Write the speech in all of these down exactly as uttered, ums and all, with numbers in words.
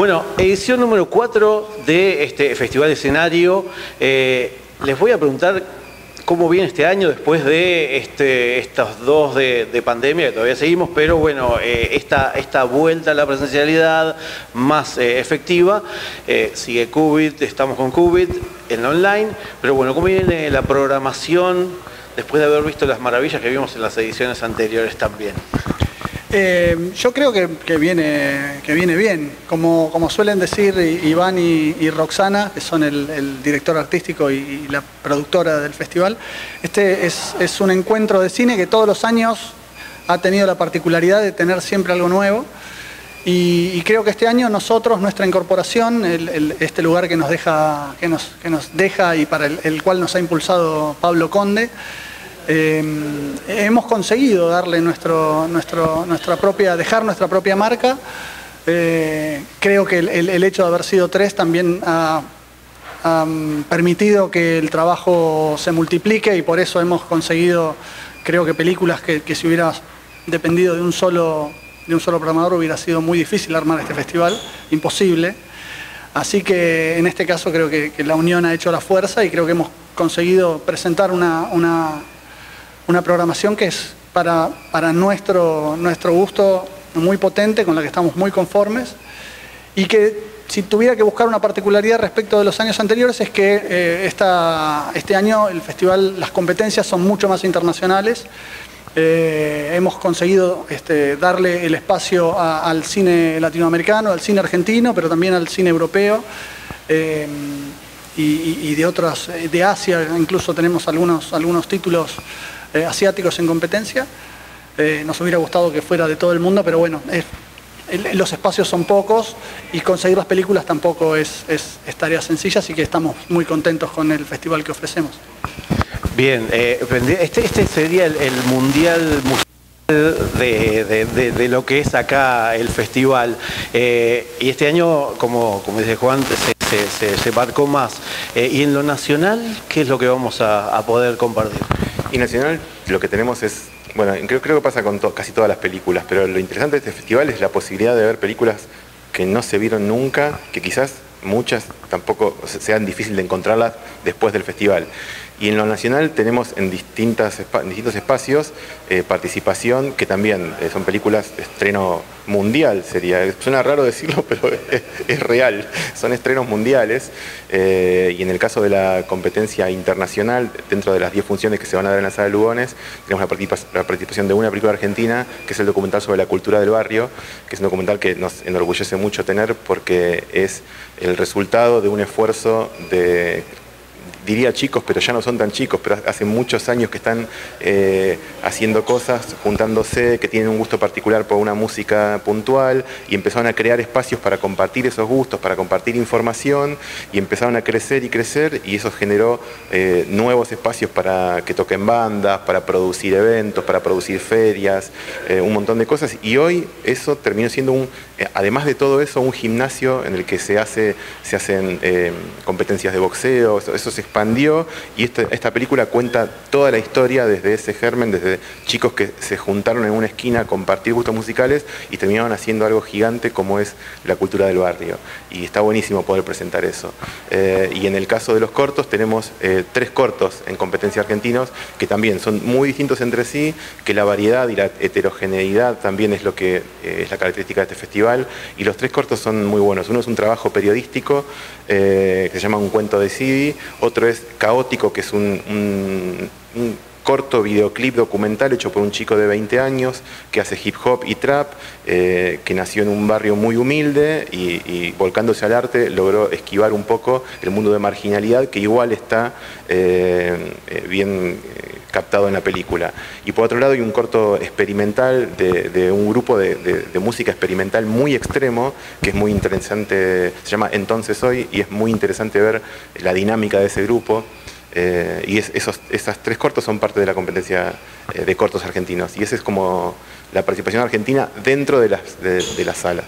Bueno, edición número cuatro de este Festival Escenario. Eh, les voy a preguntar cómo viene este año después de este, estos dos de, de pandemia, que todavía seguimos, pero bueno, eh, esta, esta vuelta a la presencialidad más eh, efectiva. Eh, sigue COVID, estamos con COVID en online, pero bueno, ¿cómo viene la programación después de haber visto las maravillas que vimos en las ediciones anteriores también? Eh, yo creo que, que, viene, que viene bien, como, como suelen decir Iván y, y Roxana, que son el, el director artístico y, y la productora del festival. Este es, es un encuentro de cine que todos los años ha tenido la particularidad de tener siempre algo nuevo, y, y creo que este año nosotros, nuestra incorporación, el, el, este lugar que nos deja, que nos, que nos deja y para el, el cual nos ha impulsado Pablo Conde, Eh, hemos conseguido darle nuestro, nuestro, nuestra propia, dejar nuestra propia marca. Eh, creo que el, el, el hecho de haber sido tres también ha, ha permitido que el trabajo se multiplique, y por eso hemos conseguido, creo que películas que, que si hubiera dependido de un solo, de un solo programador hubiera sido muy difícil armar este festival, imposible. Así que en este caso creo que, que la unión ha hecho la fuerza, y creo que hemos conseguido presentar una, una Una programación que es para, para nuestro, nuestro gusto muy potente, con la que estamos muy conformes, y que si tuviera que buscar una particularidad respecto de los años anteriores es que eh, esta, este año el festival, las competencias son mucho más internacionales. Eh, hemos conseguido este, darle el espacio a, al cine latinoamericano, al cine argentino, pero también al cine europeo. Eh, y, y de otras, de Asia incluso tenemos algunos, algunos títulos Eh, asiáticos en competencia. Eh, nos hubiera gustado que fuera de todo el mundo, pero bueno, es, el, los espacios son pocos y conseguir las películas tampoco es, es, es tarea sencilla, así que estamos muy contentos con el festival que ofrecemos. Bien, eh, este, este sería el, el mundial de, de, de, de lo que es acá el festival, eh, y este año, como, como dice Juan, se, se, se, se marcó más. Eh, y en lo nacional, ¿qué es lo que vamos a, a poder compartir? Y nacional lo que tenemos es, bueno, creo, creo que pasa con to, casi todas las películas, pero lo interesante de este festival es la posibilidad de ver películas que no se vieron nunca, que quizás muchas tampoco sean difíciles de encontrarlas después del festival. Y en lo nacional tenemos en, distintas, en distintos espacios eh, participación, que también eh, son películas de estreno mundial, sería. Suena raro decirlo, pero es, es real. Son estrenos mundiales. Eh, y en el caso de la competencia internacional, dentro de las diez funciones que se van a dar en la Sala de Lugones, tenemos la, participa la participación de una película argentina, que es el documental sobre la cultura del barrio, que es un documental que nos enorgullece mucho tener, porque es el resultado de un esfuerzo de, diría chicos, pero ya no son tan chicos, pero hace muchos años que están eh, haciendo cosas, juntándose, que tienen un gusto particular por una música puntual, y empezaron a crear espacios para compartir esos gustos, para compartir información, y empezaron a crecer y crecer, y eso generó eh, nuevos espacios para que toquen bandas, para producir eventos, para producir ferias, eh, un montón de cosas, y hoy eso terminó siendo un, eh, además de todo eso, un gimnasio en el que se, hace, se hacen eh, competencias de boxeo, eso, eso se expandió, y esta, esta película cuenta toda la historia desde ese germen, desde chicos que se juntaron en una esquina a compartir gustos musicales y terminaron haciendo algo gigante como es la cultura del barrio, y está buenísimo poder presentar eso. Eh, y en el caso de los cortos tenemos eh, tres cortos en competencia argentinos que también son muy distintos entre sí, que la variedad y la heterogeneidad también es lo que eh, es la característica de este festival, y los tres cortos son muy buenos. Uno es un trabajo periodístico eh, que se llama Un cuento de Sidi, otro es Caótico, que es un, un, un corto videoclip documental hecho por un chico de veinte años que hace hip hop y trap, eh, que nació en un barrio muy humilde y, y volcándose al arte logró esquivar un poco el mundo de marginalidad, que igual está eh, eh, bien eh, captado en la película. Y por otro lado hay un corto experimental de, de un grupo de, de, de música experimental muy extremo, que es muy interesante, se llama Entonces Hoy, y es muy interesante ver la dinámica de ese grupo. Eh, y es, esos, esas tres cortos son parte de la competencia eh, de cortos argentinos, y esa es como la participación argentina dentro de, las, de, de la sala.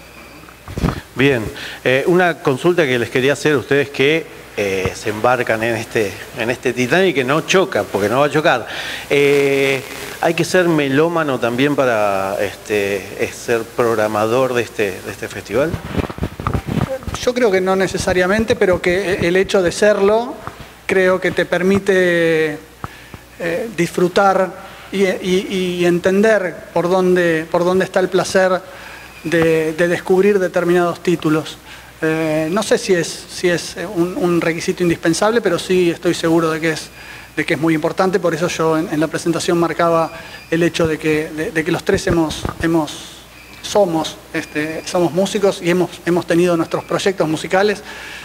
Bien, eh, una consulta que les quería hacer a ustedes que eh, se embarcan en este, en este Titanic, que no choca, porque no va a chocar. Eh, ¿Hay que ser melómano también para este, ser programador de este, de este festival? yo creo que no necesariamente, pero que el hecho de serlo creo que te permite eh, disfrutar y, y, y entender por dónde, por dónde está el placer de, de descubrir determinados títulos. Eh, no sé si es, si es un, un requisito indispensable, pero sí estoy seguro de que es, de que es muy importante. Por eso yo en, en la presentación marcaba el hecho de que, de, de que los tres hemos, hemos, somos, este, somos músicos y hemos, hemos tenido nuestros proyectos musicales.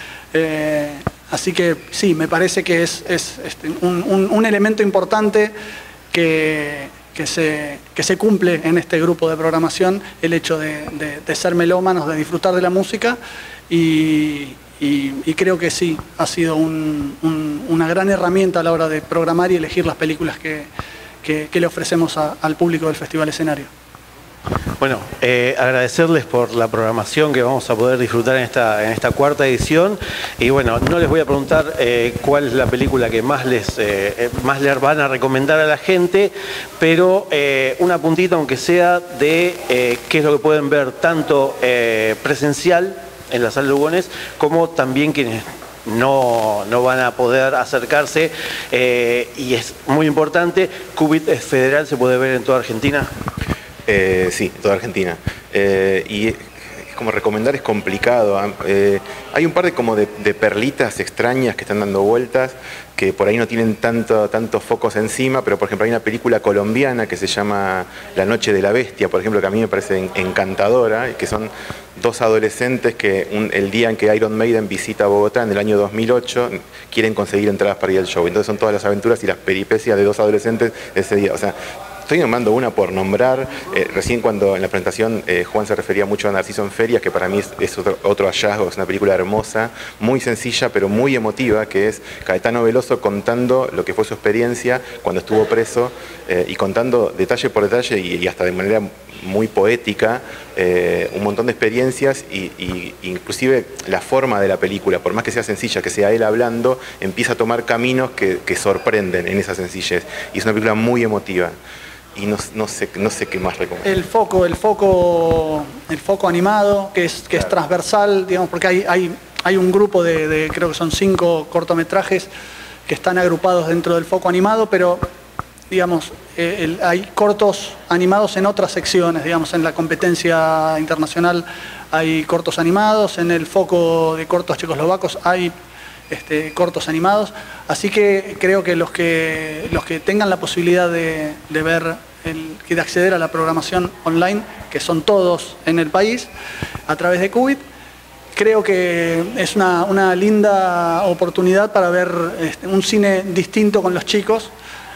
Eh, así que sí, me parece que es, es este, un, un, un elemento importante que, que, se, que se cumple en este grupo de programación, el hecho de, de, de ser melómanos, de disfrutar de la música. Y, y, y creo que sí, ha sido un, un, una gran herramienta a la hora de programar y elegir las películas que, que, que le ofrecemos a, al público del Festival Escenario. Bueno, eh, agradecerles por la programación que vamos a poder disfrutar en esta, en esta cuarta edición. Y bueno, no les voy a preguntar eh, cuál es la película que más les, eh, más les van a recomendar a la gente, pero eh, una puntita, aunque sea, de eh, qué es lo que pueden ver tanto eh, presencial en la sala Lugones, como también quienes no, no van a poder acercarse. Eh, y es muy importante, Qubit es federal, ¿se puede ver en toda Argentina? Eh, sí, toda Argentina. Eh, y como recomendar es complicado. Eh, hay un par de, como de, de perlitas extrañas que están dando vueltas, que por ahí no tienen tanto, tantos focos encima, pero por ejemplo hay una película colombiana que se llama La Noche de la Bestia, por ejemplo, que a mí me parece encantadora, que son dos adolescentes que un, el día en que Iron Maiden visita Bogotá en el año dos mil ocho, quieren conseguir entradas para ir al show. Entonces son todas las aventuras y las peripecias de dos adolescentes ese día. O sea, estoy nombrando una por nombrar. Eh, recién cuando en la presentación eh, Juan se refería mucho a Narciso en Ferias, que para mí es, es otro, otro hallazgo, es una película hermosa, muy sencilla pero muy emotiva, que es Caetano Veloso contando lo que fue su experiencia cuando estuvo preso eh, y contando detalle por detalle y, y hasta de manera muy poética eh, un montón de experiencias y, y inclusive la forma de la película, por más que sea sencilla, que sea él hablando, empieza a tomar caminos que, que sorprenden en esa sencillez. Y es una película muy emotiva. Y no, no, sé, no sé qué más recomendar. El foco, el foco, el foco animado, que es, que es transversal, digamos, porque hay, hay, hay un grupo de, de, creo que son cinco cortometrajes que están agrupados dentro del foco animado, pero digamos, eh, el, hay cortos animados en otras secciones, digamos, en la competencia internacional hay cortos animados, en el foco de cortos checoslovacos hay Este, cortos animados, así que creo que los que, los que tengan la posibilidad de, de ver, el, de acceder a la programación online, que son todos en el país, a través de Qubit, creo que es una, una linda oportunidad para ver este, un cine distinto con los chicos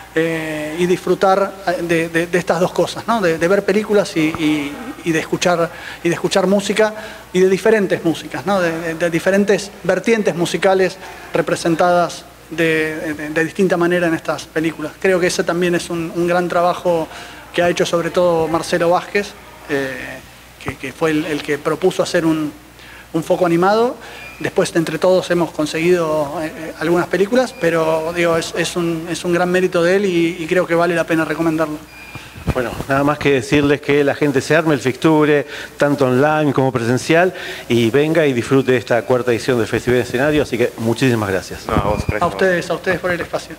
eh, y disfrutar de, de, de estas dos cosas, ¿no? de, de ver películas y, y, y, de escuchar, y de escuchar música, y de diferentes músicas, ¿no? de, de, de diferentes vertientes musicales representadas de, de, de distinta manera en estas películas. Creo que ese también es un, un gran trabajo que ha hecho sobre todo Marcelo Vázquez, eh, que, que fue el, el que propuso hacer un, un foco animado. Después, entre todos, hemos conseguido eh, algunas películas, pero digo, es, es, un, es un gran mérito de él y, y creo que vale la pena recomendarlo. Bueno, nada más que decirles que la gente se arme el fixture, tanto online como presencial, y venga y disfrute de esta cuarta edición del Festival de Escenario, así que muchísimas gracias. No, a vos, gracias. A ustedes, a ustedes por el espacio.